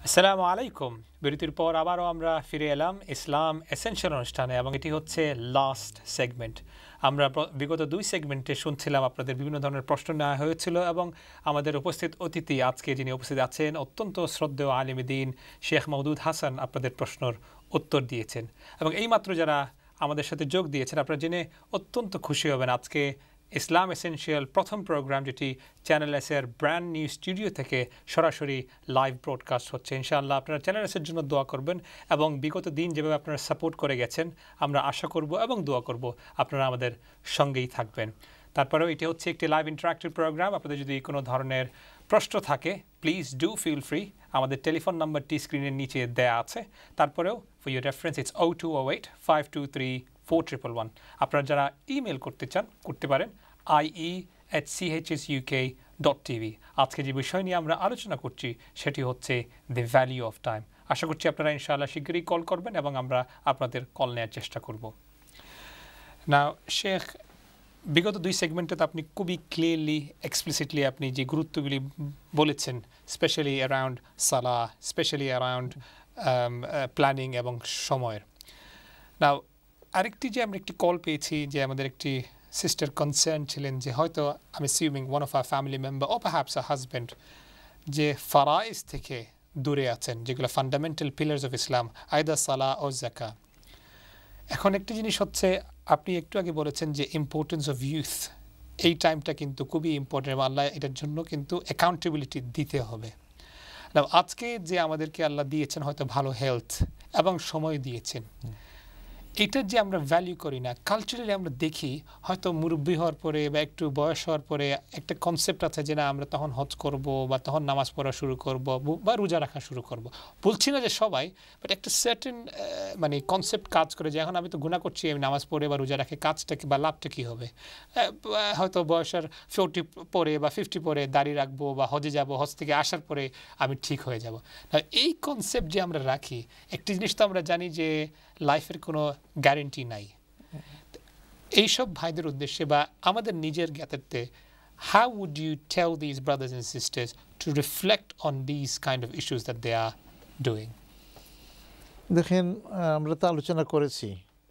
আসসালামু আলাইকুম। বিরতির পর আবারও আমরা ফিরে এলাম ইসলাম এসেনশিয়াল অনুষ্ঠানে এবং এটি হচ্ছে লাস্ট সেগমেন্ট। আমরা বিগত দুই সেগমেন্টে শুনছিলাম আপনাদের বিভিন্ন ধরনের প্রশ্ন নেওয়া হয়েছিল এবং আমাদের উপস্থিত অতিথি আজকে যিনি উপস্থিত আছেন অত্যন্ত শ্রদ্ধেয় আলিমে দ্বীন শেখ মওদুদ হাসান আপনাদের প্রশ্নের উত্তর দিয়েছেন এবং এইমাত্র যারা আমাদের সাথে যোগ দিয়েছেন আপনারা জেনে অত্যন্ত খুশি হবেন। আজকে ইসলাম এসেনশিয়াল প্রথম প্রোগ্রাম যেটি চ্যানেল এসের ব্র্যান্ড নিউ স্টুডিও থেকে সরাসরি লাইভ ব্রডকাস্ট হচ্ছে। ইনশাআল্লাহ আপনারা চ্যানেল এসের জন্য দোয়া করবেন এবং বিগত দিন যেভাবে আপনারা সাপোর্ট করে গেছেন আমরা আশা করব এবং দোয়া করব আপনারা আমাদের সঙ্গেই থাকবেন। তারপরেও এটি হচ্ছে একটি লাইভ ইন্টারাক্টিভ প্রোগ্রাম। আপনাদের যদি কোনো ধরনের প্রশ্ন থাকে প্লিজ ডু ফিল ফ্রি। আমাদের টেলিফোন নাম্বারটি স্ক্রিনের নিচে দেয়া আছে। তারপরেও ফর ইউর রেফারেন্স ইটস 0208-523-4111। আপনারা যারা ইমেল করতে চান করতে পারেন ie@chsuk.tv। আজকে যে বিষয় নিয়ে আমরা আলোচনা করছি সেটি হচ্ছে দ্য ভ্যালিউ অফ টাইম। আশা করছি আপনারা ইনশাআল্লাহ শীঘ্রই কল করবেন এবং আমরা আপনাদের কল নেওয়ার চেষ্টা করব। না শেখ, বিগত দুই সেগমেন্টে তো আপনি খুবই ক্লিয়ারলি এক্সপ্লিসিটলি আপনি যে গুরুত্বগুলি বলেছেন, স্পেশালি অ্যারাউন্ড সালাহ, স্পেশালি অ্যারাউন্ড প্ল্যানিং এবং সময়ের। না আরেকটি যে আমরা একটি কল পেয়েছি যে আমাদের একটি সিস্টার কনসার্ন ছিলেন যে হয়তো আমি assuming one of our family member ও পারহ্যাপস আ হাজব্যান্ড যে ফারাইজ থেকে দূরে আছেন, যেগুলো ফান্ডামেন্টাল পিলার্স অফ ইসলাম, আইদা সালাহ ও যাকা। এখন একটি জিনিস হচ্ছে আপনি একটু আগে বলেছেন যে ইম্পর্টেন্স অফ ইউথ, এই টাইমটা কিন্তু খুবই ইম্পর্টেন্ট। আল্লাহ এটার জন্য কিন্তু অ্যাকাউন্টেবিলিটি দিতে হবে। না আজকে যে আমাদেরকে আল্লাহ দিয়েছেন হয়তো ভালো হেলথ এবং সময় দিয়েছেন, এটার যে আমরা ভ্যালু করি না, কালচারালি আমরা দেখি হয়তো মুরব্বী হওয়ার পরে বা একটু বয়স হওয়ার পরে একটা কনসেপ্ট আছে যে না আমরা তখন হজ করব বা তখন নামাজ পড়া শুরু করব বা রোজা রাখা শুরু করব। বলছি না যে সবাই, বাট একটা সার্টেন মানে কনসেপ্ট কাজ করে যে এখন আমি তো গুনাহ করছি, আমি নামাজ পড়ে বা রোজা রাখে কাজটা কি বা লাভটা কী হবে। হয়তো বয়সের 40 পরে বা 50 পরে দাড়ি রাখবো বা হজে যাব, হজ থেকে আসার পরে আমি ঠিক হয়ে যাব। এই কনসেপ্ট যে আমরা রাখি, একটি জিনিস তো আমরা জানি যে লাইফের কোনো গ্যারেন্টি নাই। এইসব ভাইদের উদ্দেশ্যে বা আমাদের নিজের জ্ঞাতার্থে, how would you tell these brothers and sisters to reflect on these kind of issues that they are doing? দেখেন, আমরা তো আলোচনা করেছি,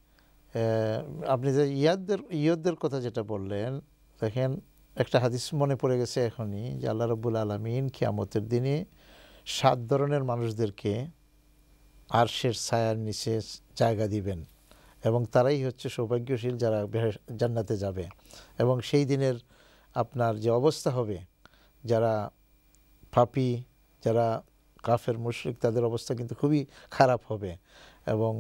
আপনি যে ইয়াদদের কথা যেটা বললেন, দেখেন একটা হাদিস মনে পড়ে গেছে এখনই যে আল্লাহ রাব্বুল আলামিন কিয়ামতের দিনে 7 ধরনের মানুষদেরকে আরশের ছায়ার নিচে জায়গা দিবেন এবং তারাই হচ্ছে সৌভাগ্যশীল যারা জান্নাতে যাবে। এবং সেই দিনের আপনার যে অবস্থা হবে, যারা পাপী, যারা কাফের মুশরিক, তাদের অবস্থা কিন্তু খুবই খারাপ হবে এবং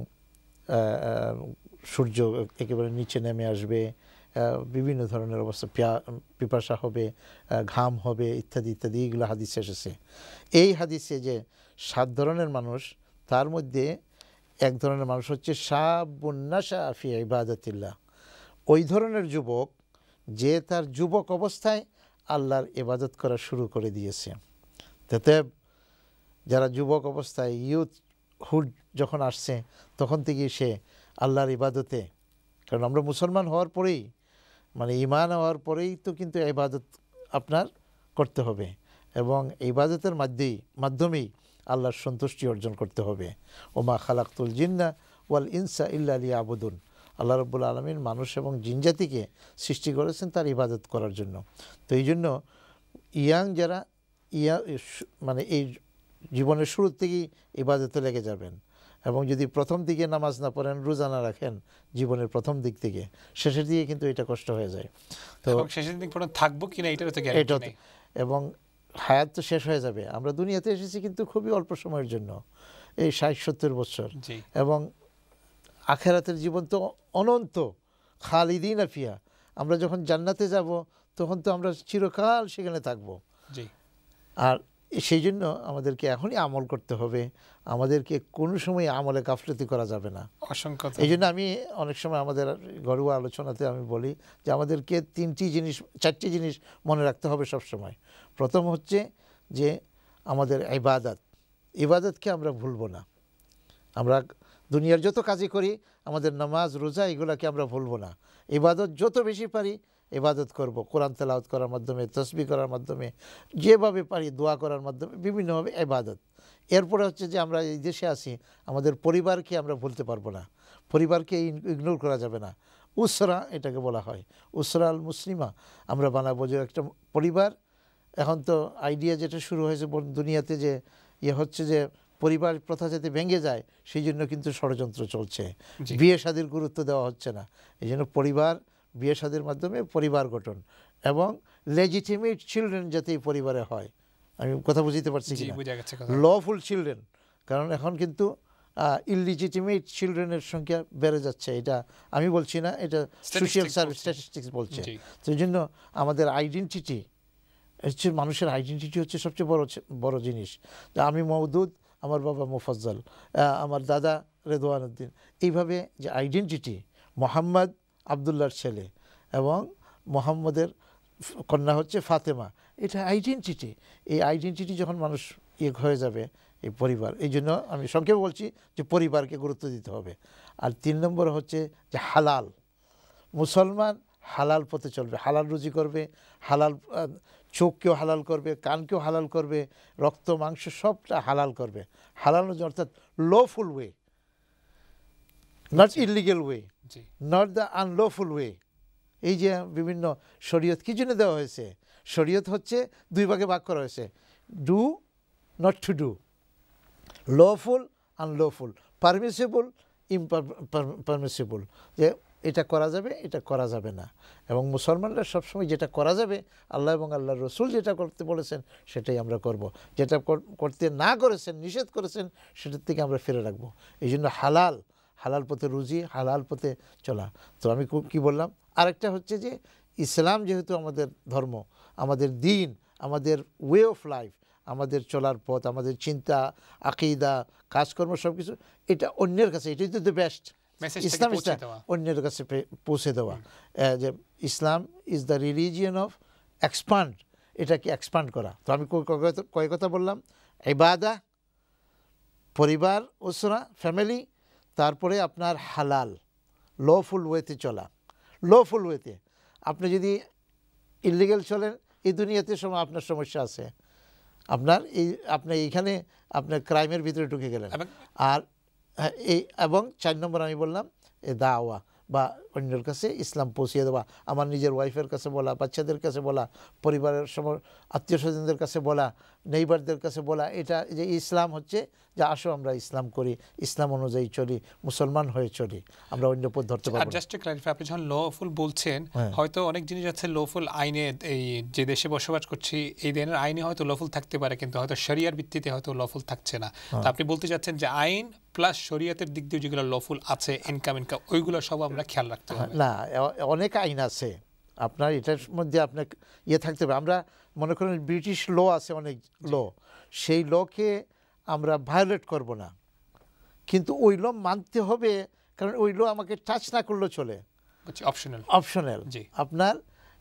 সূর্য একেবারে নিচে নেমে আসবে, বিভিন্ন ধরনের অবস্থা, পিপাসা হবে, ঘাম হবে, ইত্যাদি ইত্যাদি, এইগুলো হাদিসে এসেছে। এই হাদিসে যে 7 ধরনের মানুষ, তার মধ্যে এক ধরনের মানুষ হচ্ছে শাবুন নাশা ফি ইবাদাতিল্লাহ, ওই ধরনের যুবক যে তার যুবক অবস্থায় আল্লাহর ইবাদত করা শুরু করে দিয়েছে। তাতে যারা যুবক অবস্থায় হুড যখন আসছে তখন থেকেই সে আল্লাহর ইবাদতে, কারণ আমরা মুসলমান হওয়ার পরেই মানে ঈমান হওয়ার পরেই তো কিন্তু ইবাদত আপনার করতে হবে এবং ইবাদতের মাধ্যমেই আল্লাহর সন্তুষ্টি অর্জন করতে হবে। ওমা খালাকতুল জিন্না ওয়াল ইনসা ইল্লা লিয়াবুদুন, আল্লাহ রাব্বুল আলামিন মানুষ এবং জিনজাতিকে সৃষ্টি করেছেন তার ইবাদত করার জন্য। তো এই জন্য যারা মানে এই জীবনের শুরুর থেকেই ইবাদতে লেগে যাবেন এবং যদি প্রথম দিকে নামাজ না পড়েন, রোজা না রাখেন, জীবনের প্রথম দিক থেকে শেষের দিকে কিন্তু এটা কষ্ট হয়ে যায়। তো শেষের দিক পর্যন্ত থাকবো কিনা এটার তো গ্যারান্টি নেই এবং হায়াত তো শেষ হয়ে যাবে। আমরা দুনিয়াতে এসেছি কিন্তু খুবই অল্প সময়ের জন্য, এই 60-70 বছর, এবং আখেরাতের জীবন তো অনন্ত, খালিদিনা ফিহা। আমরা যখন জান্নাতে যাব তখন তো আমরা চিরকাল সেখানে থাকবো। আর সেই জন্য আমাদেরকে এখনই আমল করতে হবে, আমাদেরকে কোনো সময় আমলে গাফলতি করা যাবে না। এই জন্য আমি অনেক সময় আমাদের ঘরোয়া আলোচনাতে আমি বলি যে আমাদেরকে 4টি জিনিস মনে রাখতে হবে সব সময়। প্রথম হচ্ছে যে আমাদের ইবাদতকে আমরা ভুলবো না। আমরা দুনিয়ার যত কাজই করি, আমাদের নামাজ রোজা এগুলোকে আমরা ভুলবো না। ইবাদত যত বেশি পারি ইবাদত করব, কোরআন তেলাওয়াত করার মাধ্যমে, তাসবিহ করার মাধ্যমে, যেভাবে পারি দোয়া করার মাধ্যমে, বিভিন্নভাবে ইবাদত। এরপরে হচ্ছে যে আমরা এই দেশে আছি, আমাদের পরিবারকে আমরা ভুলতে পারবো না, পরিবারকে ইগনোর করা যাবে না। উসরা এটাকে বলা হয়, উসরা আল মুসলিমা আমরা বানাবো, যে একটা পরিবার। এখন তো আইডিয়া যেটা শুরু হয়েছে দুনিয়াতে যে হচ্ছে যে পরিবার প্রথা যাতে ভেঙে যায়, সেই জন্য কিন্তু ষড়যন্ত্র চলছে, বিয়ে শাদীর গুরুত্ব দেওয়া হচ্ছে না। এই জন্য পরিবার, বিয়ে শাদীর মাধ্যমে পরিবার গঠন এবং লেজিটিমেট চিলড্রেন যাতে এই পরিবারে হয়। আমি কথা বুঝতে পারছি কি? লফুল চিলড্রেন, কারণ এখন কিন্তু ইললিজিটিমেট চিলড্রেনের সংখ্যা বেড়ে যাচ্ছে। এটা আমি বলছি না, এটা সোশ্যাল সার্ভিস স্ট্যাটিস্টিক্স বলছে। তো এই জন্য আমাদের আইডেন্টিটি হচ্ছে, মানুষের আইডেন্টিটি হচ্ছে সবচেয়ে বড় জিনিস। আমি মওদুদ, আমার বাবা মোফাজ্জল, আমার দাদা রেদওয়ান উদ্দিন, এইভাবে যে আইডেন্টিটি, মোহাম্মদ আবদুল্লাহর ছেলে এবং মোহাম্মদের কন্যা হচ্ছে ফাতেমা, এটা আইডেন্টিটি। এই আইডেন্টিটি যখন মানুষ হয়ে যাবে, এই পরিবার, এই জন্য আমি সংক্ষেপে বলছি যে পরিবারকে গুরুত্ব দিতে হবে। আর 3 নম্বর হচ্ছে যে হালাল, মুসলমান হালাল পথে চলবে, হালাল রুজি করবে, হালাল চোখকেও হালাল করবে, কানকেও হালাল করবে, রক্ত মাংস সবটা হালাল করবে। হালাল অর্থাৎ lawful way, not illegal way, not the unlawful way. এই যে বিভিন্ন শরীয়ত কী জন্য দেওয়া হয়েছে? শরীয়ত হচ্ছে 2 ভাগে ভাগ করা হয়েছে, do, not to do, lawful, unlawful, permissible, impermissible, যে এটা করা যাবে, এটা করা যাবে না। এবং মুসলমানরা সবসময় যেটা করা যাবে, আল্লাহ এবং আল্লাহর রসুল যেটা করতে বলেছেন সেটাই আমরা করব, যেটা করতে না করেছেন, নিষেধ করেছেন, সেটার থেকে আমরা ফিরে রাখবো। এই জন্য হালাল, হালাল পথে রুজি, হালাল পথে চলা। তো আমি কি বললাম? আরেকটা হচ্ছে যে ইসলাম যেহেতু আমাদের ধর্ম, আমাদের দিন, আমাদের ওয়ে অফ লাইফ, আমাদের চলার পথ, আমাদের চিন্তা, আকিদা, কাজকর্ম সব কিছু, এটা অন্যের কাছে, এটাই তো দ্য বেস্ট। ইসলাম অন্যের কাছে পৌঁছে দেওয়া, যে Islam is the religion of expand, এটাকে এক্সপান্ড করা। তো আমি কয় কথা বললাম? ইবাদা, পরিবার, উসরা, ফ্যামিলি, তারপরে আপনার হালাল, লফুল ওয়েতে চলা। লফুল ওয়েতে আপনি যদি ইলিগাল চলেন, এই দুনিয়াতে আপনার সমস্যা আছে, আপনি এইখানে আপনার ক্রাইমের ভিতরে ঢুকে গেলেন। আর এবং 4 নম্বর আমি বললাম দাওয়া, বা অন্যের কাছে ইসলাম পৌঁছিয়ে দেওয়া, আমার নিজের ওয়াইফের কাছে বলা, বাচ্চাদের কাছে বলা, পরিবারের আত্মীয় স্বজনদের কাছে বলা, নেইবারদের কাছে বলা, এটা যে ইসলাম হচ্ছে যে আসো আমরা ইসলাম করি, ইসলাম অনুযায়ী চলি, মুসলমান হয়ে চলি, আমরা অন্য পথ ধরতে পারবো না। জাস্ট টু ক্ল্যারিফাই, আপনি যখন লফুল বলছেন, হয়তো অনেক জিনিস আছে লফুল আইনে, এই যে দেশে বসবাস করছি এই দেশের আইনে হয়তো লফুল থাকতে পারে, কিন্তু হয়তো শরিয়ার ভিত্তিতে হয়তো লফুল থাকছে না। তো আপনি বলতে চাচ্ছেন যে আইন প্লাস শরিয়তের দিক দিয়ে যেগুলো লফুল আছে, ইনকাম ওইগুলো সব আমরা খেয়াল রাখতে হবে। না, অনেক আইন আছে আপনার, এটার মধ্যে আপনার থাকতে হবে। আমরা মনে করেন ব্রিটিশ ল আছে, অনেক ল, সেই লকে আমরা ভায়োলেট করব না, কিন্তু ওই ল মানতে হবে, কারণ ওই ল আমাকে টাচ না করলেও চলে, অপশনাল। আপনার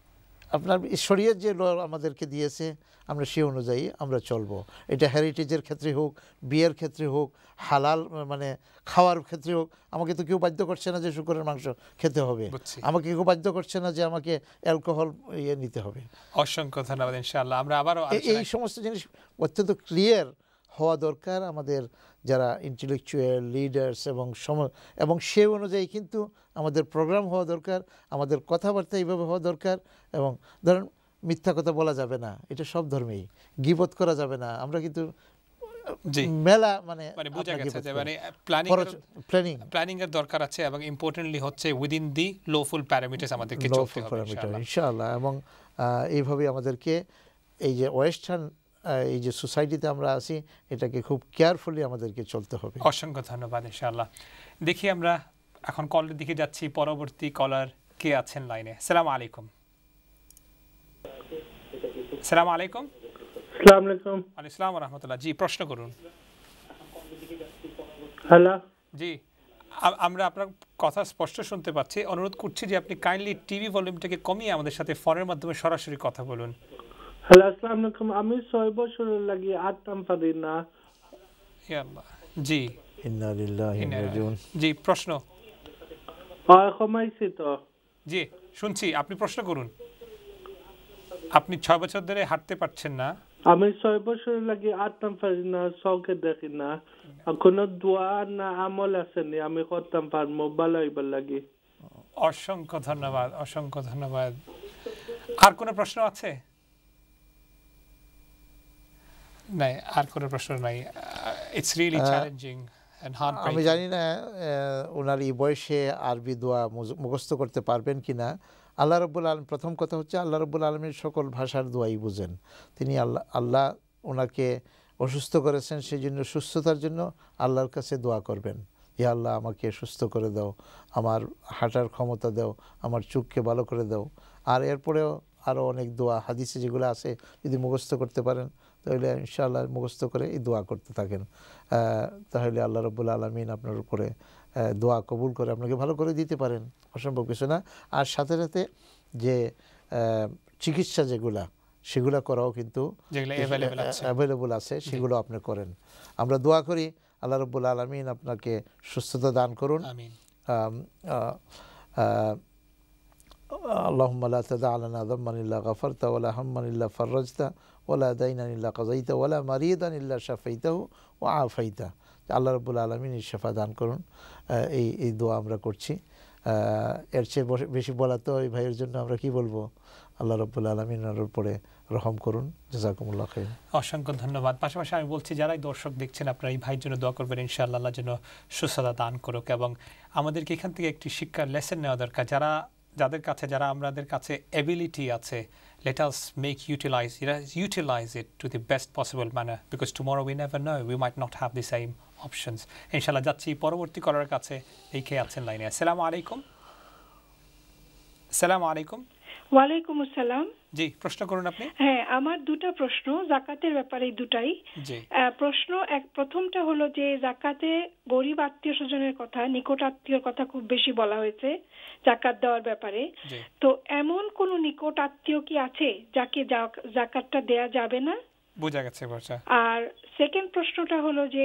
শরীয়ত যে ল আমাদেরকে দিয়েছে, আমরা সেই অনুযায়ী আমরা চলবো। এটা হেরিটেজের ক্ষেত্রে হোক, বিয়ের ক্ষেত্রে হোক, হালাল মানে খাওয়ার ক্ষেত্রে হোক, আমাকে তো কেউ বাধ্য করছে না যে শুকরের মাংস খেতে হবে, আমাকে কেউ বাধ্য করছে না যে আমাকে অ্যালকোহল নিতে হবে। অসংখ্য ধন্যবাদ। ইনশাআল্লাহ আমরা আবারও এই সমস্ত জিনিস অত্যন্ত ক্লিয়ার হওয়া দরকার আমাদের যারা ইন্টেলেকচুয়াল লিডার্স, এবং সে অনুযায়ী কিন্তু আমাদের প্রোগ্রাম হওয়া দরকার, আমাদের কথাবার্তা এইভাবে হওয়া দরকার। এবং ধরেন মিথ্যা কথা বলা যাবে না, এটা সব ধর্মেই, গীবত করা যাবে না। আমরা কিন্তু মেলা মানে বোঝা গেছে যে মানে প্ল্যানিং এর দরকার আছে, এবং ইম্পর্টেন্টলি হচ্ছে উইদিন দি লফুল প্যারামিটারস আমাদেরকে চলতে হবে ইনশাআল্লাহ। এবং এইভাবে আমাদেরকে এই যে ওয়েস্টার্ন এই যে সোসাইটিতে আমরা আছি, এটাকে খুব কেয়ারফুলি আমাদেরকে চলতে হবে। অসংখ্য ধন্যবাদ। ইনশাআল্লাহ দেখি আমরা এখন কলের দিকে যাচ্ছি। পরবর্তী কলার কে আছেন লাইনে? আসসালামু আলাইকুম। আসসালামু আলাইকুম। আসসালামু আলাইকুম। ওয়া আসসালামু ওয়া রাহমাতুল্লাহ। জি, প্রশ্ন করুন। হ্যালো। জি, আমরা আপনার কথা স্পষ্ট শুনতে পাচ্ছি। অনুরোধ করছি যে আপনি কাইন্ডলি টিভি ভলিউমটাকে কমিয়ে আমাদের সাথে ফোনের মাধ্যমে সরাসরি কথা বলুন। হ্যালো, আসসালামু আলাইকুম। আমি 6 বছরের লাগি আটতাম পারি না। ইয়া আল্লাহ। জি, ইন্না লিল্লাহি ওয়া ইন্না ইলাইহি রাজিউন। জি, প্রশ্ন। কমাইছি তো। জি, শুনছি, আপনি প্রশ্ন করুন। আপনি 6 বছর ধরে হাঁটতে পারছেন না, আমি 6 বছর লাগি আটতাম পারি না, চোখে দেখি না। কোনো দোয়া না আমল আসেনি আমি করতাম পারবো ভালো হইবার লাগি। অসংখ্য ধন্যবাদ, অসংখ্য ধন্যবাদ। আর কোনো প্রশ্ন আছে? নাই, আর কোনো প্রশ্ন নাই। It's really challenging and hard. আমি জানি না ওনার এই বয়সে আরবি দোয়া মুখস্থ করতে পারবেন কিনা। আল্লাহ রাব্বুল আলামিন, প্রথম কথা হচ্ছে আল্লাহ রাব্বুল আলামিন সকল ভাষার দোয়াই বুঝেন। তিনি আল্লাহ ওনাকে অসুস্থ করেছেন, সেই জন্য সুস্থতার জন্য আল্লাহর কাছে দোয়া করবেন, হে আল্লাহ আমাকে সুস্থ করে দাও, আমার হাঁটার ক্ষমতা দাও, আমার চোখকে ভালো করে দাও। আর এরপরেও আরও অনেক দোয়া হাদিসে যেগুলো আছে যদি মুখস্থ করতে পারেন তাহলে ইনশাআল্লাহ মুখস্থ করে এই দোয়া করতে থাকেন, তাহলে আল্লাহ রাব্বুল আলামিন আপনার উপরে দোয়া কবুল করে আপনাকে ভালো করে দিতে পারেন, অসম্ভব কিছু না। আর সাথে সাথে যে চিকিৎসা যেগুলা সেগুলো করাও কিন্তু অ্যাভেলেবল আছে, সেগুলো আপনি করেন। আমরা দোয়া করি আল্লাহ রাব্বুল আলামিন আপনাকে সুস্থতা দান করুন। আমিন। اللهم لا تدع لنا ذنبا إلا غفرته ولا هما إلا فرجته ولا دينا إلا قضيته ولا مريضا إلا شفيته وعافيته। আল্লাহ রাব্বুল আলামিন শিফা দান করুন, এই দোয়া আমরা করছি। এর চেয়ে বেশি বলা তো এই ভাইয়ের জন্য আমরা কি বলবো। আল্লাহ রাব্বুল আলামিনের উপরে রহম করুন। জাযাকুমুল্লাহ খাইর। অসংখ্য ধন্যবাদ। পাশাপাশি আমি বলছি যারাই দর্শক দেখছেন আপনারা এই ভাইয়ের জন্য দোয়া করবেন, ইনশাআল্লাহ আল্লাহ যেন সুস্থতা দান করুক। এবং আমাদেরকে এখান থেকে একটি শিক্ষার লেসন নেওয়া দরকার, যারা আমাদের কাছে এবিলিটি আছে, let us utilize it to the best possible manner, because tomorrow we never know, we might not have the same options. ইনশাআল্লাহ যাচ্ছি পরবর্তী করার কাছে। এই কে আছেন লাইনে? আসসালামু আলাইকুম। আসসালামু আলাইকুম। ওয়ালাইকুম আসসালাম। জি, প্রশ্ন করুন আপনি। হ্যাঁ, আমার দুটো প্রশ্ন যাকাতের ব্যাপারে, দুটাই। জি। প্রথমটা হলো যে জাকাতে গরিব আত্মীয় স্বজনের কথা, নিকট আত্মীয়র কথা খুব বেশি বলা হয়েছে জাকাত দেওয়ার ব্যাপারে। তো এমন কোন নিকট আত্মীয় কি আছে যাকে জাকাতটা দেয়া যাবে না? বোঝা গেছে ভাষা। আর সেকেন্ড প্রশ্নটা হলো যে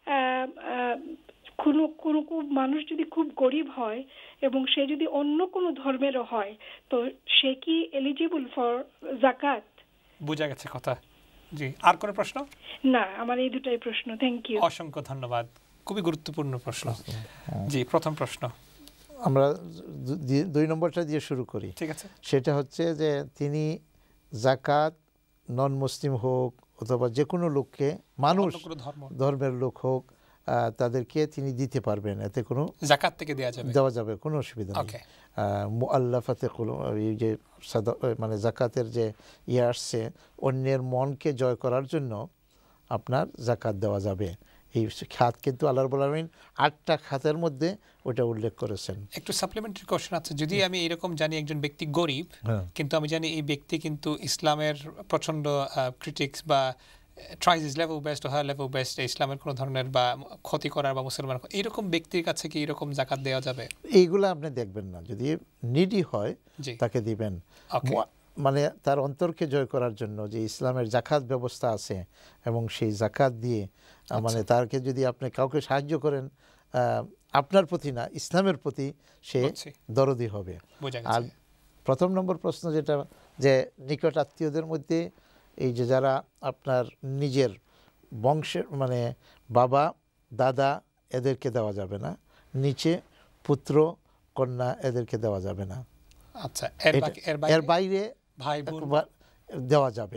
কোনো মানুষ যদি খুব গরিব হয় এবং সে যদি অন্য কোনো ধর্মেরও হয়, তো সে কি এলিজিবল ফর জাকাত? বোঝা গেছে কথা। জি, আর কোনো প্রশ্ন? না, আমার এই দুটাই প্রশ্ন। Thank you. অসংখ্য ধন্যবাদ, খুবই গুরুত্বপূর্ণ প্রশ্ন। জি, প্রথম প্রশ্ন আমরা 2 নম্বরটা দিয়ে শুরু করি। ঠিক আছে। সেটা হচ্ছে যে তিনি জাকাত নন মুসলিম হোক অথবা যে কোনো লোককে, মানুষ ধর্মের লোক হোক, তাদেরকে তিনি দিতে পারবেন, এতে কোনো জাকাত থেকে দেওয়া যাবে, কোনো অসুবিধা নেই। মুআল্লাফাতে এই যে মানে জাকাতের যে আসছে, অন্যের মনকে জয় করার জন্য আপনার জাকাত দেওয়া যাবে। এই খাত কিন্তু আল্লাহ রাব্বুল আলামিন 8টা খাতের মধ্যে ওটা উল্লেখ করেছেন। একটু সাপ্লিমেন্টারি কোশ্চেন আছে। যদি আমি এরকম জানি একজন ব্যক্তি গরিব, কিন্তু আমি জানি এই ব্যক্তি কিন্তু ইসলামের প্রচন্ড ক্রিটিক্স বা ট্রাইজ ইজ লেভেল বেস্ট ও হাই লেভেল বেস্ট, ইসলামের কোনো ধরনের বা ক্ষতি করার বা মুসলমান, এরকম ব্যক্তির কাছে কি এরকম জাকাত দেওয়া যাবে? এইগুলো আপনি দেখবেন না, যদি নিডি হয় তাকে দিবেন। মানে তার অন্তরকে জয় করার জন্য যে ইসলামের জাকাত ব্যবস্থা আছে, এবং সেই জাকাত দিয়ে মানে তাকে যদি আপনি কাউকে সাহায্য করেন, আপনার প্রতি না, ইসলামের প্রতি সে দরদি হবে। আর প্রথম নম্বর প্রশ্ন যেটা, যে নিকট আত্মীয়দের মধ্যে এই যে যারা আপনার নিজের বংশের, মানে বাবা দাদা, এদেরকে দেওয়া যাবে না। নিচে পুত্র কন্যা, এদেরকে দেওয়া যাবে না। আচ্ছা, এর বাইরে ভাই বোন দেওয়া যাবে।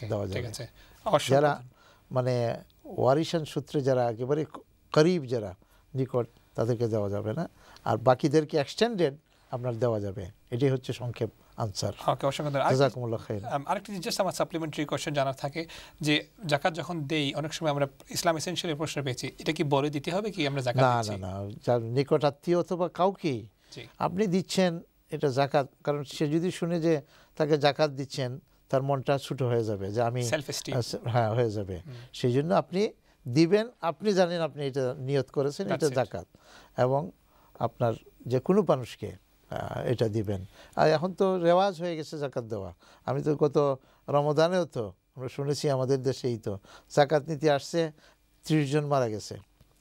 যারা মানে ওয়ারিসান সূত্রে যারা একেবারে করিব, যারা নিকট, তাদেরকে দেওয়া যাবে না। আর বাকিদেরকে এক্সটেন্ডেড আপনার দেওয়া যাবে। এটাই হচ্ছে সংক্ষেপ আনসার। ওকে, অসংখ্য ধন্যবাদ। জাযাকুমুল্লাহ খাইর। আরেকটা জাস্ট আমার সাপ্লিমেন্টারি কোশ্চেন জানার থাকে যে জাকাত যখন দেই, অনেক সময় আমরা ইসলাম এসেনশিয়ালি প্রশ্ন পেয়েছি, এটা কি বলে দিতে হবে কি আমরা জাকাত দিচ্ছি? না, যার নিকট আত্মীয় অথবা কাউকে আপনি দিচ্ছেন এটা জাকাত, কারণ সে যদি শুনে যে তাকে জাকাত দিচ্ছেন, তার মনটা ছোট হয়ে যাবে, যে আমি হয়ে যাবে। সেই জন্য আপনি দিবেন, আপনি জানেন আপনি এটা নিয়ত করেছেন, এটা জাকাত, এবং আপনার যে কোনো মানুষকে এটা দিবেন। আর এখন তো রেওয়াজ হয়ে গেছে জাকাত দেওয়া। আমি তো গত রমজানেও তো আমরা শুনেছি আমাদের দেশেই তো জাকাত নিতে আসছে 30 জন মারা গেছে।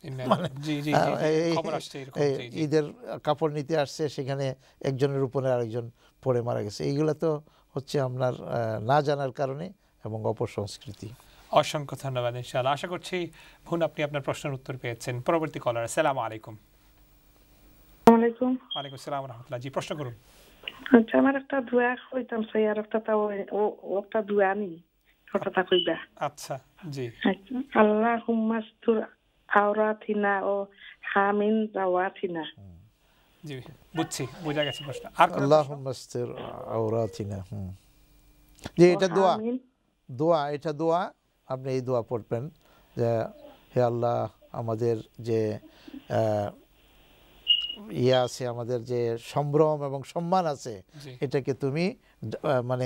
ঈদের কাপড় নিতে আসছে, সেখানে একজনের উপরে আরেকজন পড়ে মারা গেছে। এইগুলো তো হচ্ছে আপনার না জানার কারণে এবং অপসংস্কৃতি। অসংখ্য ধন্যবাদ। ইনশাআল্লাহ আশা করছি বোন আপনি আপনার প্রশ্নের উত্তর পেয়েছেন। পরবর্তী কলার, আসসালামু আলাইকুম। ওয়ালাইকুম আসসালাম ওয়া রাহমাতুল্লাহ। জি প্রশ্ন করুন। আচ্ছা, আমার একটা দোয়া কইতাম চাই, আর একটা তাও একটা দোয়া নি ওটা কইবা। আচ্ছা জি। আল্লাহুম্মা আস্তুর আওরাতিনা ও হামিন জাওয়াতিনা। জি বুঝছি, বোঝা গেছে প্রশ্ন। আর কোন আল্লাহুম্মা আস্তুর আওরাতিনা। যে এটা দোয়া, এটা দোয়া, আপনি এই দোয়া পড়বেন যে হে আল্লাহ, আমাদের যে ইয়ে আছে, আমাদের যে সম্ভ্রম এবং সম্মান আছে, এটাকে তুমি মানে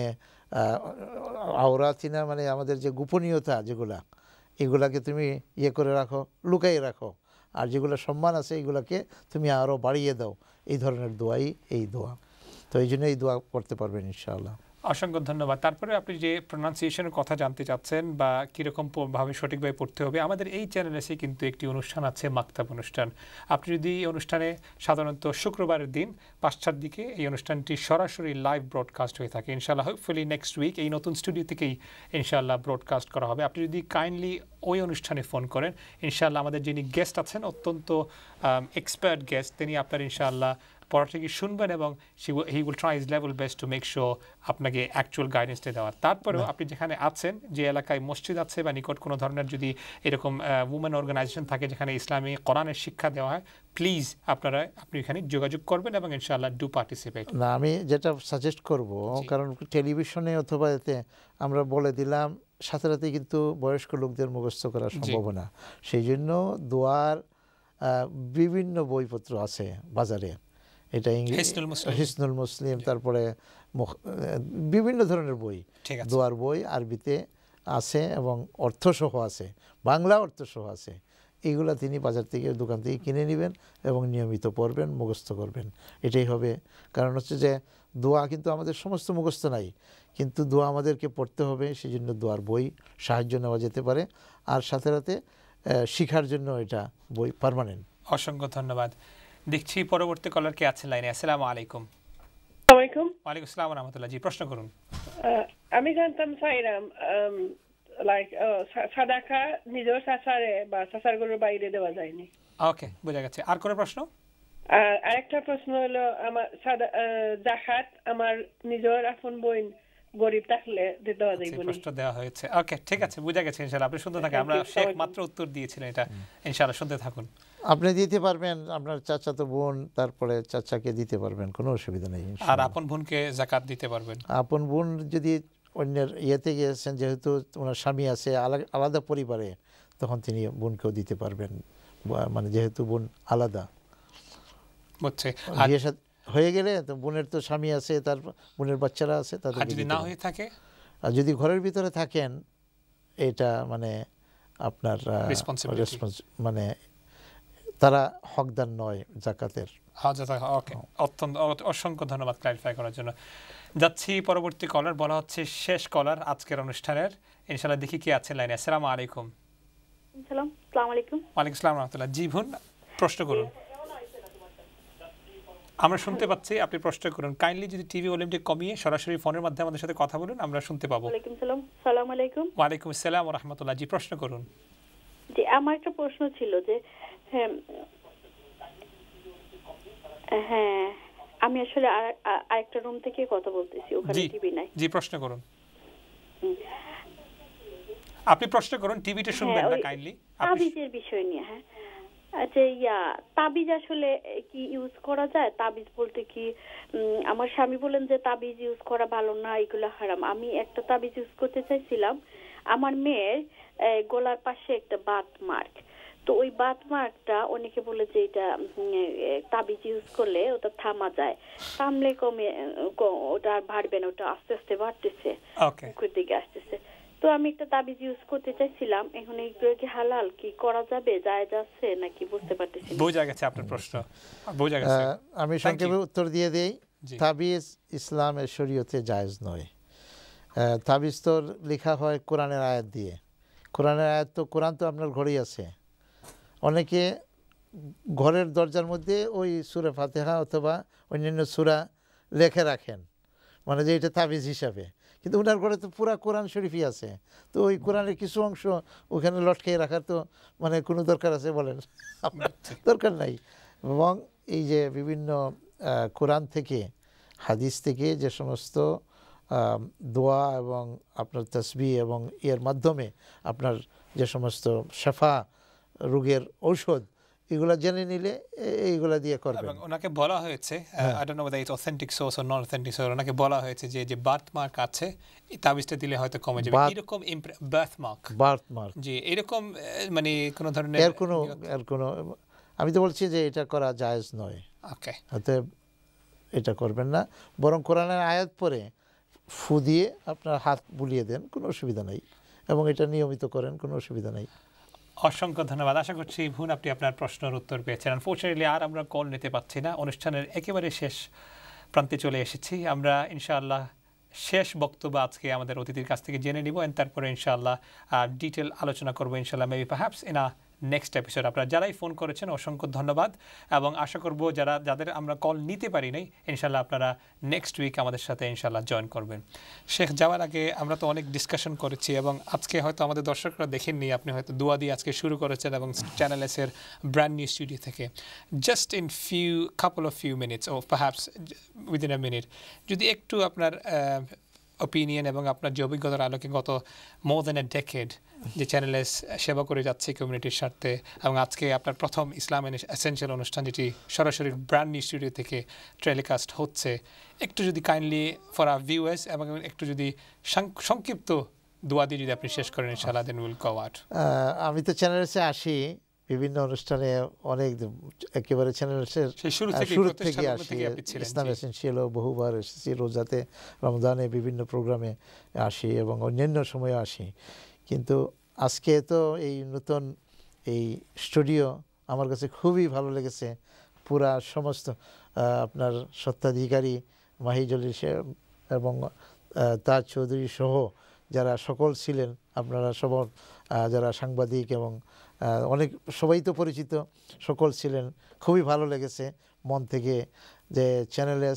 আওরাতিনা মানে আমাদের যে গোপনীয়তা যেগুলা, এগুলাকে তুমি ইয়ে করে রাখো, লুকাই রাখো, আর যেগুলো সম্মান আছে এগুলাকে তুমি আরও বাড়িয়ে দাও। এই ধরনের দোয়াই এই দোয়া। তো এই জন্য এই দোয়া করতে পারবেন ইনশাআল্লাহ। অসংখ্য ধন্যবাদ। তারপরে আপনি যে প্রোনাউন্সিয়েশনের কথা জানতে চাচ্ছেন বা কীরকম ভাবে সঠিকভাবে পড়তে হবে, আমাদের এই চ্যানেলে এসে কিন্তু একটি অনুষ্ঠান আছে, মাকতাব অনুষ্ঠান। আপনি যদি এই অনুষ্ঠানে সাধারণত শুক্রবারের দিন 5টার দিকে এই অনুষ্ঠানটি সরাসরি লাইভ ব্রডকাস্ট হয়ে থাকে। ইনশাআল্লাহ হোপফুলি নেক্সট উইক এই নতুন স্টুডিও থেকেই ইনশাআল্লাহ ব্রডকাস্ট করা হবে। আপনি যদি কাইন্ডলি ওই অনুষ্ঠানে ফোন করেন, ইনশাআল্লাহ আমাদের যিনি গেস্ট আছেন অত্যন্ত এক্সপার্ট গেস্ট, তিনি আপনার ইনশাআল্লাহ পড়াটা কি শুনবেন এবং he will try his level best to make sure আপনাকে অ্যাকচুয়াল গাইডেন্সটা দেওয়ার। তারপরেও আপনি যেখানে আছেন, যে এলাকায় মসজিদ আছে বা নিকট কোনো ধরনের যদি এরকম উমেন অর্গানাইজেশন থাকে যেখানে ইসলামী কোরআনের শিক্ষা দেওয়া হয়, প্লিজ আপনি এখানে যোগাযোগ করবেন এবং ইনশাআল্লাহ ডু পার্টিসিপেট। না, আমি যেটা সাজেস্ট করব, কারণ টেলিভিশনে অথবা এতে আমরা বলে দিলাম, সাথে সাথে কিন্তু বয়স্ক লোকদের মুখস্থ করা সম্ভব না। সেই জন্য দোয়ার বিভিন্ন বইপত্র আছে বাজারে, এটা হিসনুল মুসলিম, তারপরে বিভিন্ন ধরনের বই, দোয়ার বই আরবিতে আছে এবং অর্থসহ আছে, বাংলা অর্থসহ আছে। এইগুলা তিনি বাজার থেকে, দোকান থেকে কিনে নেবেন এবং নিয়মিত পড়বেন, মুখস্থ করবেন। এটাই হবে। কারণ হচ্ছে যে দোয়া কিন্তু আমাদের সমস্ত মুখস্থ নাই, কিন্তু দোয়া আমাদেরকে পড়তে হবে। সেই জন্য দোয়ার বই সাহায্য নেওয়া যেতে পারে, আর সাথে সাথে শিখার জন্য এটা বই পার্মানেন্ট। অসংখ্য ধন্যবাদ। দেখছি পরবর্তী কলার কে আছে লাইনে। আসসালামু আলাইকুম। ওয়ালাইকুম আসসালাম ওয়া রাহমাতুল্লাহ। জি প্রশ্ন করুন। আমি জানতাম চাইলাম লাইক সাদাকা নিজের চাচারে বা চাচার গরুর বাইরে দেওয়া যায়নি। ওকে, বোঝা গেছে। আর কোন প্রশ্ন? আর আরেকটা প্রশ্ন হলো, আমার যাকাত আমার নিজের আপন বোন গরিব থাকলে দেওয়া যাইব না? প্রশ্ন দেওয়া হয়েছে। ওকে, ঠিক আছে, বোঝা গেছে। ইনশাআল্লাহ আপনি শুনতে থাকেন। আমরা শেখ মাত্র উত্তর দিয়েছিলেন এটা, ইনশাআল্লাহ শুনতে থাকুন। আপনি দিতে পারবেন, আপনার চাচাতো বোন, তারপরে চাচাকে দিতে পারবেন, কোনো অসুবিধা নেই। আর আপন বোনকে যাকাত দিতে পারবেন। আপন বোন যদি অন্যের ইয়েতে গিয়েছেন, যেহেতু ওনার স্বামী আছে আলাদা পরিবারে, তখন তিনি বোনকেও দিতে পারবেন, মানে যেহেতু বোন আলাদা বুঝছে। বিয়ে হয়ে গেলে তো বোনের তো স্বামী আছে, তার বোনের বাচ্চারা আছে, তাদের যদি না হয়ে থাকে, আর যদি ঘরের ভিতরে থাকেন, এটা মানে আপনার মানে তারা হকদার নয় জাকাতের। ওকে, অত্যন্ত অসংখ্য ধন্যবাদ ক্লারিফাই করার জন্য। যাচ্ছি পরবর্তী কলার, বলা হচ্ছে শেষ কলার আজকের অনুষ্ঠানের। ইনশাআল্লাহ দেখি কি আছে লাইনে। আসসালামু আলাইকুম। আসসালামু আলাইকুম। ওয়ালাইকুম আসসালাম ওয়া রাহমাতুল্লাহ। জি বোন, প্রশ্ন করুন। আমরা শুনতে পাচ্ছি, আপনি প্রশ্ন করুন। কাইন্ডলি যদি টিভি ভলিউমটি কমিয়ে সরাসরি ফোনের মাধ্যমে আমাদের সাথে কথা বলুন, আমরা শুনতে পাবো। ওয়ালাইকুম সালাম। আসসালামু আলাইকুম। ওয়ালাইকুম আসসালাম ওয়া রাহমাতুল্লাহ। জি প্রশ্ন করুন। জি, আমার একটা প্রশ্ন ছিল যে হ্যাঁ, আমি আসলে আরেকটা রুম থেকে কথা বলতেছি, ওখানে টিভি নাই। জি প্রশ্ন করুন। আপনি প্রশ্ন করুন, টিভিতে শুনবেন না কাইন্ডলি। তাবিজের বিষয় নিয়ে। হ্যাঁ, আচ্ছা, তাবিজ আসলে কি ইউজ করা যায়? তাবিজ বলতে কি, আমার স্বামী বলেন যে তাবিজ ইউজ করা ভালো না, এগুলো হারাম। আমি একটা তাবিজ ইউজ করতে চাইছিলাম, আমার মেয়ের গলার পাশে একটা বাত মার্ক, তো ওই বাত মার্কটা অনেকে বলে যে এটা তাবিজ ইউজ করলে ওটা থামা যায়, থামলে কমে, ওটা আর বাড়বে না, ওটা আস্তে আস্তে বাড়তেছে, মুখের দিকে আসতেছে। তো আমি একটা তাবিজ ইউজ করতে চাইছিলাম, এখন এইগুলো কি হালাল, কি করা যাবে, জায়েজ আছে নাকি বুঝতে পারতেছি না। বোঝা গেছে আপনার প্রশ্ন, বোঝা গেছে। আমি সংক্ষেপে উত্তর দিয়ে দেই। তাবিজ ইসলামের শরীয়তে জায়েজ নয়। তাবিজ তো লেখা হয় কোরআনের আয়াত দিয়ে। কোরআনের আয়াত তো, কোরআন তো আপনার ঘরেই আছে। অনেকে ঘরের দরজার মধ্যে ওই সূরা ফাতিহা অথবা অন্যান্য সূরা লিখে রাখেন, মানে যে এটা তাবিজ হিসাবে, কিন্তু ওনার ঘরে তো পুরা কোরআন শরীফই আছে, তো ওই কোরআনের কিছু অংশ ওখানে লটকিয়ে রাখার তো মানে কোনো দরকার আছে বলেন? দরকার নাই। এবং এই যে বিভিন্ন কোরআন থেকে হাদিস থেকে যে সমস্ত দোয়া এবং আপনার তাসবিহ এবং এর মাধ্যমে আপনার যে সমস্ত শাফা রোগের ঔষধ এগুলা জেনে নিলে এইগুলা দিয়ে করবেন। এবং ওনাকে বলা হয়েছে, I don't know whether it's authentic source or non authentic source, ওনাকে বলা হয়েছে যে যে বার্থমার্ক আছে এই তাবিজটা দিলে হয়তো কমে যাবে, এরকম বার্থমার্ক জি এরকম মানে কোন ধরনের এর কোনো আমি তো বলছি যে এটা করা জায়েজ নয়। ওকে, অতএব এটা করবেন না, বরং কোরআনের আয়াত পড়ে ফু দিয়ে আপনার হাত বুলিয়ে দেন, কোনো অসুবিধা নেই, এবং এটা নিয়মিত করেন, কোনো অসুবিধা নেই। অসংখ্য ধন্যবাদ। আশা করছি ভুন আপনি আপনার প্রশ্নের উত্তর পেয়েছেন। আনফরচুনেটলি আর আমরা কল নিতে পারছি না, অনুষ্ঠানের একেবারে শেষ প্রান্তে চলে এসেছি। আমরা ইনশাআল্লাহ শেষ বক্তব্য আজকে আমাদের অতিথির কাছ থেকে জেনে নিব, এন্ড তারপরে ইনশাআল্লাহ ডিটেল আলোচনা করবো ইনশাআল্লাহ, maybe perhaps in a next episode. আপনারা যারাই ফোন করেছেন অসংখ্য ধন্যবাদ, এবং আশা করব যাদের আমরা কল নিতে পারি নাই ইনশাআল্লাহ আপনারা নেক্সট উইক আমাদের সাথে ইনশাআল্লাহ জয়েন করবেন। শেখ, যাওয়ার আগে আমরা তো অনেক ডিসকাশন করেছি, এবং আজকে হয়তো আমাদের দর্শকরা দেখেননি, আপনি হয়তো দোয়া দিয়ে আজকে শুরু করেছেন এবং চ্যানেল এসের ব্র্যান্ড নিউ স্টুডিও থেকে। Just in couple of few minutes or perhaps within a minute যদি একটু আপনার ওপিনিয়ন এবং আপনার যে অভিজ্ঞতার আলোকে গত মোর দ্যান এ ডেকেড যে চ্যানেলে সেবা করে যাচ্ছে কমিউনিটির স্বার্থে, এবং আজকে আপনার প্রথম ইসলাম এসেনশিয়াল অনুষ্ঠান যেটি সরাসরি ব্র্যান্ড নিউ স্টুডিও থেকে টেলিকাস্ট হচ্ছে, একটু যদি কাইন্ডলি ফর আওয়ার ভিউয়ার্স এবং একটু যদি সংক্ষিপ্ত দোয়া দিয়ে যদি আপনি শেষ করেন ইনশাআল্লাহ, দেন উইল গো আউট। আমি তো চ্যানেলে আসি বিভিন্ন অনুষ্ঠানে, অনেক একেবারে চ্যানেলের শুরু থেকে আসি, ইসলাম এসেনশিয়ালও বহুবার এসেছি, রোজাতে রমজানে বিভিন্ন প্রোগ্রামে আসি এবং অন্যান্য সময়ে আসি। কিন্তু আজকে তো এই নতুন এই স্টুডিও আমার কাছে খুবই ভালো লেগেছে। পুরা সমস্ত আপনার স্বত্বাধিকারী মাহিজলি এবং তাজ চৌধুরী সহ যারা সকল ছিলেন, আপনারা সব যারা সাংবাদিক এবং অনেক সবাই তো পরিচিত সকল ছিলেন, খুবই ভালো লেগেছে মন থেকে যে চ্যানেলেস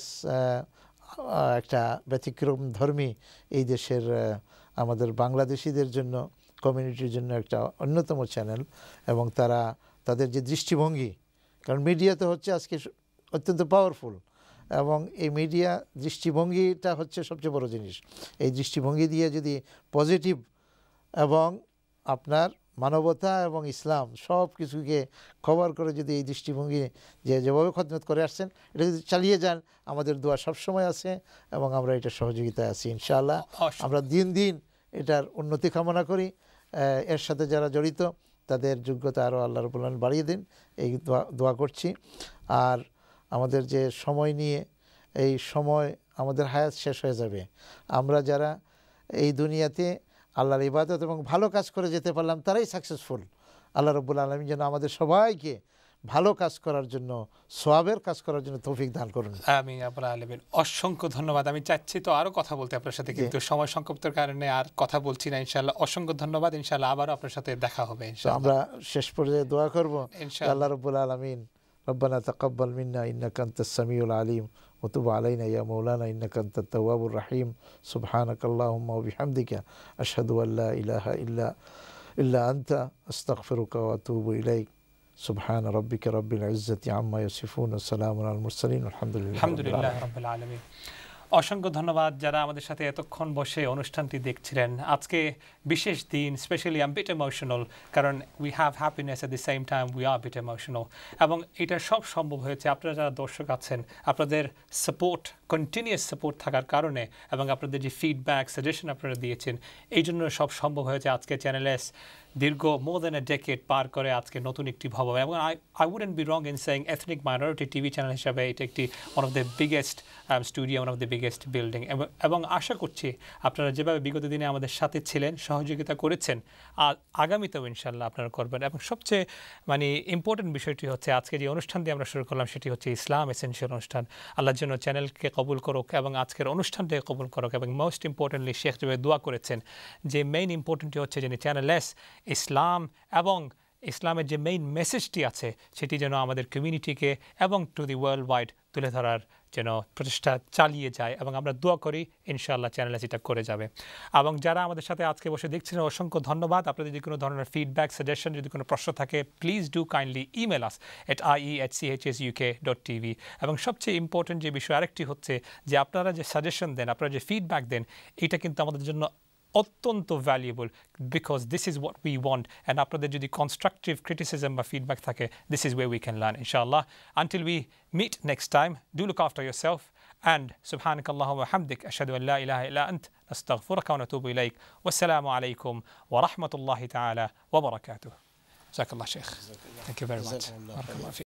একটা ব্যতিক্রম ধর্মী এই দেশের আমাদের বাংলাদেশিদের জন্য, কমিউনিটির জন্য একটা অন্যতম চ্যানেল, এবং তাদের যে দৃষ্টিভঙ্গি, কারণ মিডিয়া তো হচ্ছে আজকে অত্যন্ত পাওয়ারফুল, এবং এই মিডিয়া দৃষ্টিভঙ্গিটা হচ্ছে সবচেয়ে বড় জিনিস। এই দৃষ্টিভঙ্গি দিয়ে যদি পজিটিভ এবং আপনার মানবতা এবং ইসলাম সব কিছুকে কভার করে যদি এই দৃষ্টিভঙ্গি যেভাবে খদমত করে আসছেন এটা যদি চালিয়ে যান, আমাদের দোয়া সবসময় আছে এবং আমরা এটা সহযোগিতায় আছি ইনশাআল্লাহ। আমরা দিন দিন এটার উন্নতি কামনা করি, এর সাথে যারা জড়িত তাদের যোগ্যতা আরও আল্লাহ রাব্বুল আলামিন বাড়িয়ে দিন, এই দোয়া করছি। আর আমাদের যে সময় নিয়ে এই সময় আমাদের হায়াত শেষ হয়ে যাবে, আমরা যারা এই দুনিয়াতে আল্লাহর ইবাদত এবং ভালো কাজ করে যেতে পারলাম তারাই সাকসেসফুল। আল্লাহ রাব্বুল আলামিন যেন আমাদের সবাইকে ভালো কাজ করার জন্য, সওয়াবের কাজ করার জন্য তৌফিক দান করুন। আমিন রাব্বুল আলামিন। অসংখ্য ধন্যবাদ। আমি চাচ্ছি তো আরও কথা বলতে আপনার সাথে, কিন্তু সময় সংক্ষিপ্তর কারণে আর কথা বলছি না। ইনশাআল্লাহ অসংখ্য ধন্যবাদ। ইনশাআল্লাহ আবারও আপনার সাথে দেখা হবে ইনশাআল্লাহ। আমরা শেষ পর্যায়ে দোয়া করব, আল্লাহ রাব্বুল আলামিন ربنا تقبل منا إنك أنت السميع العليم وتب علينا يا مولانا إنك أنت التواب الرحيم سبحانك اللهم وبحمدك أشهد أن لا إله إلا أنت أستغفرك وأتوب إليك سبحان ربك رب العزة عما يصفون والسلام على المرسلين والحمد لله رب العالمين। অসংখ্য ধন্যবাদ যারা আমাদের সাথে এতক্ষণ বসে অনুষ্ঠানটি দেখছিলেন। আজকে বিশেষ দিন, specially I am bit emotional, কারণ we have happiness at the same time we are bit emotional, এবং এটা সব সম্ভব হয়েছে আপনারা যারা দর্শক আছেন, আপনাদের সাপোর্ট, কন্টিনিউয়াস সাপোর্ট থাকার কারণে, এবং আপনাদের যে ফিডব্যাক সাজেশন আপনারা দিয়েছেন, এই জন্য সব সম্ভব হয়েছে। আজকে চ্যানেলেস দীর্ঘ মোর দ্যান এ ডেকেড পার করে আজকে নতুন একটি ভবন, এবং I wouldn't be wrong in saying ethnic minority TV channel হিসাবে এটা একটি one of the biggest studio, one of the biggest building, এবং আশা করছি আপনারা যেভাবে বিগত দিনে আমাদের সাথে ছিলেন, সহযোগিতা করেছেন, আর আগামীতেও ইনশাল্লাহ আপনারা করবেন। এবং সবচেয়ে ইম্পর্টেন্ট বিষয়টি হচ্ছে আজকে যে অনুষ্ঠান দিয়ে আমরা শুরু করলাম সেটি হচ্ছে ইসলাম এসেনশিয়াল অনুষ্ঠান। আল্লাহর জন্য চ্যানেলকে কবুল করুক এবং আজকের অনুষ্ঠানটাকে কবুল করুক, এবং মোস্ট ইম্পর্টেন্টলি শেখ যেভাবে দোয়া করেছেন যে মেইন ইম্পর্টেন্টটি হচ্ছে যে চ্যানেল ইসলাম এবং ইসলামের যে মেইন মেসেজটি আছে সেটি যেন আমাদের কমিউনিটিকে এবং টু দি ওয়ার্ল্ড ওয়াইড তুলে ধরার যেন প্রচেষ্টা চালিয়ে যায় এবং আমরা দোয়া করি ইনশাআল্লাহ চ্যানেলে সেটা করে যাবে। এবং যারা আমাদের সাথে আজকে বসে দেখছিলেন অসংখ্য ধন্যবাদ। আপনাদের যদি কোনো ধরনের ফিডব্যাক সাজেশন যদি কোনো প্রশ্ন থাকে please do kindly email us at ie@chsuk.tv। এবং সবচেয়ে ইম্পর্টেন্ট যে বিষয় আরেকটি হচ্ছে যে আপনারা যে সাজেশন দেন, আপনারা যে ফিডব্যাক দেন, এটা কিন্তু আমাদের জন্য অত্যন্ত valuable, because this is what we want. And আপনাদের যদি কনস্ট্রাকটিভ ক্রিটিসিজম বা ফিডব্যাক থাকে, this is way we can learn ইনশাআল্লাহ। Until we meet next time, do look after yourself and سبحانك اللهم وبحمدك أشهد أن لا إله إلا أنت نستغفرك ونتوب إليك والسلام عليكم ورحمة الله تعالى وبركاته. جزاك الله شيخ. Thank you very much.